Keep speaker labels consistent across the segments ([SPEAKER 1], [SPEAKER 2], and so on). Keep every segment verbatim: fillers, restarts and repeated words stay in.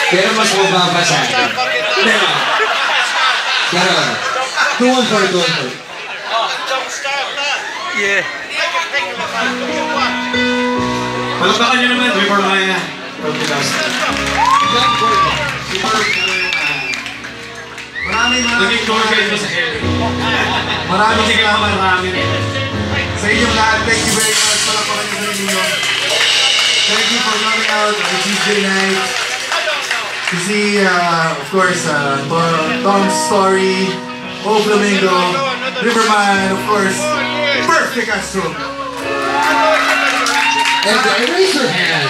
[SPEAKER 1] Pero mas mababa sa akin. Diba? Pero, two one four, two one four.
[SPEAKER 2] Yeah.
[SPEAKER 3] Palakpakan nyo naman, Rivermaya. Maraming mga... Naging tour guide mo sa area. Maraming salamat. Maraming. Sa inyong lahat, thank you very much. Palakpakan nyo sa inyo. Thank you for coming out on a Tuesday night to see, uh, of course, uh, Tom's story, O Flamingo, Rivermaya, and of course, Perfect Castro.
[SPEAKER 1] And the eraser hands.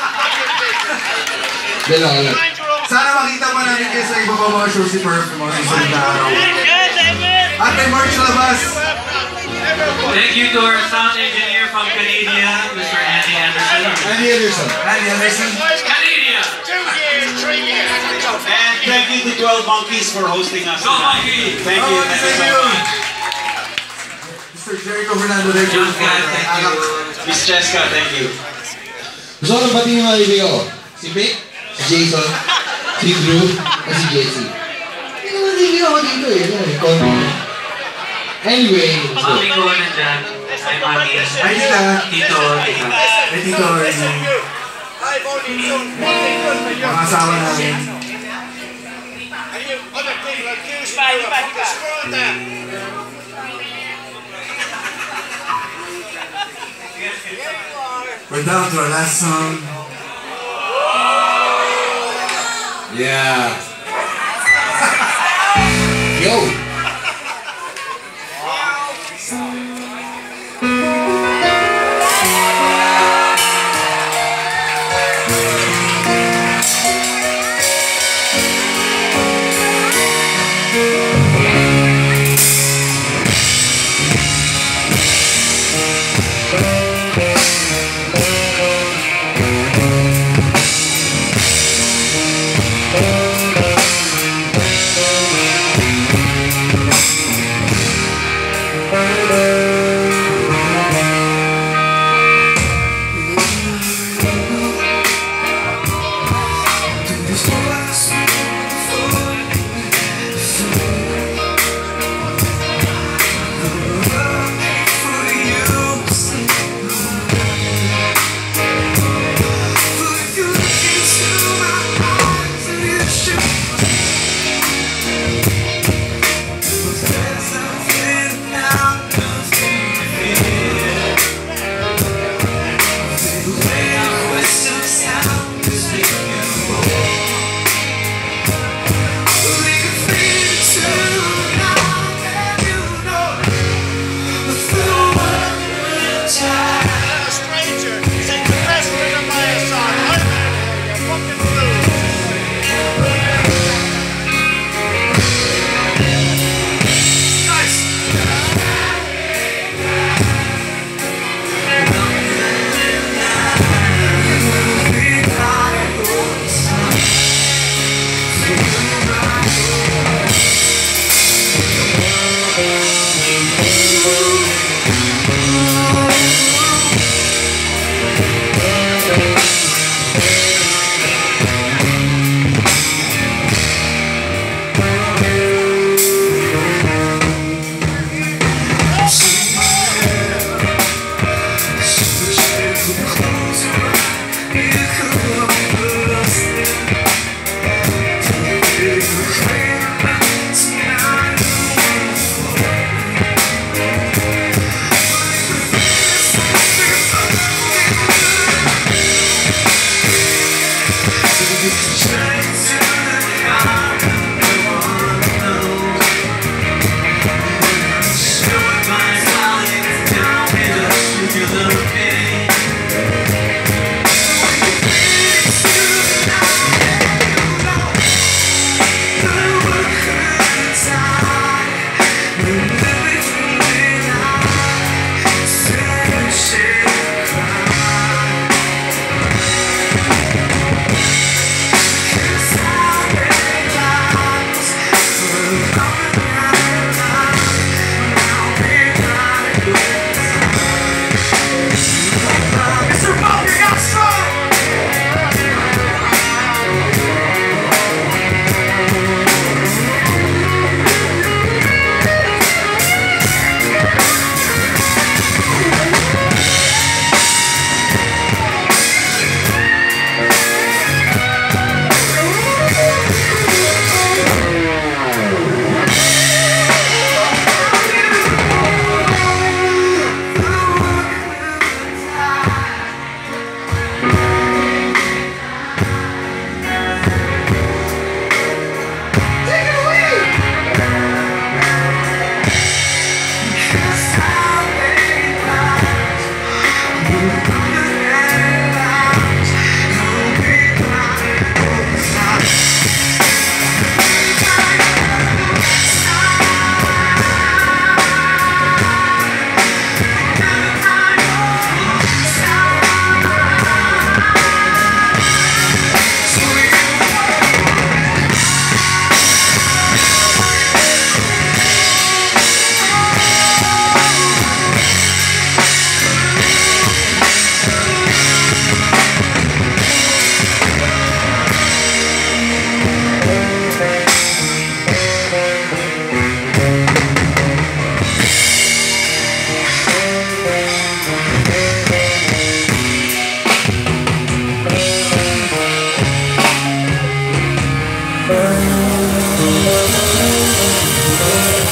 [SPEAKER 1] Dalawa lang.
[SPEAKER 3] Sana makita pa namin kayo sa iba pa mga shows si Perf ng mga susunod na araw. At may merch labas.
[SPEAKER 4] Thank you to our sound engineer from Canada, Mister Andy Anderson.
[SPEAKER 1] Andy Anderson.
[SPEAKER 3] Andy Anderson.
[SPEAKER 4] Canada!
[SPEAKER 5] And thank you to twelve Monkeys for hosting us.
[SPEAKER 4] Go Monkey!
[SPEAKER 5] Thank you.
[SPEAKER 3] Oh, thank you. Mister Jericho Fernando.
[SPEAKER 4] John God, thank you.
[SPEAKER 5] Miss Jessica, thank you.
[SPEAKER 1] Gusto ko nang batiin yung mga ibig ko. Si Vic, si Jason, si Drew, at si Jesse. Hindi naman ibig ako dito eh. Anyway, let's go.
[SPEAKER 4] Mami ko nandyan. Ay, Mami.
[SPEAKER 3] Ay, tita.
[SPEAKER 4] Tito. Tito.
[SPEAKER 3] Ay, tito. Mga asawa namin. We're down to our last song.
[SPEAKER 1] Yeah. Yo.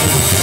[SPEAKER 3] Thank you.